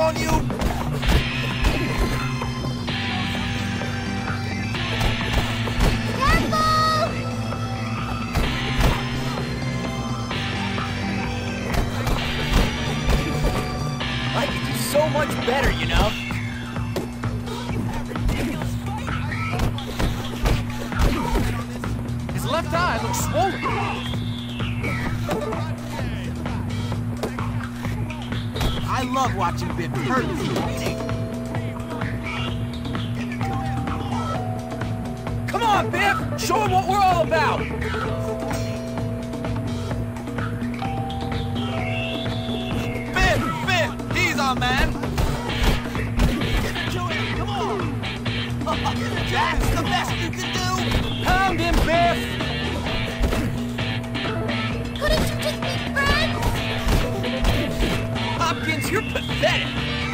on you! I could do so much better, you know? His left eye looks swollen. I love watching Biff hurt his teammate. Come on, Biff! Show him what we're all about! Biff! He's our man! Give it to him! Come on! That's the best you can do! Pound him, Biff! Couldn't you just be friends? Hopkins, you're pathetic!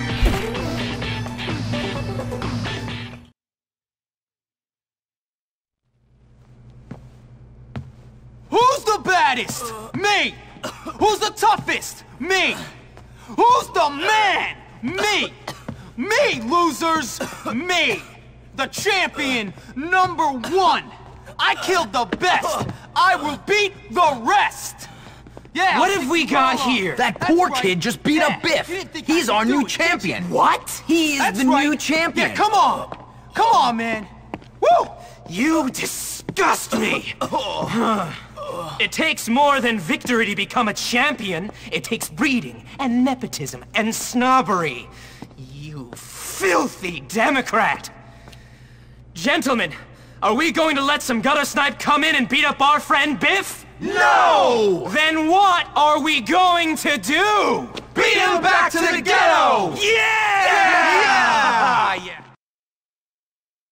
Who's the baddest? Me! Who's the toughest? Me! Who's the man? Me! Me, losers! Me! The champion #1! I killed the best! I will beat the rest! Yeah! What have we got here? That poor kid just beat up Biff. He's our new champion. What? He is the new champion. Yeah, come on! Come on, man! Woo! You disgust me! It takes more than victory to become a champion. It takes breeding and nepotism and snobbery. You filthy Democrat! Gentlemen, are we going to let some gutter snipe come in and beat up our friend Biff? No! Then what are we going to do? Beat him back to the ghetto! Yeah! Yeah!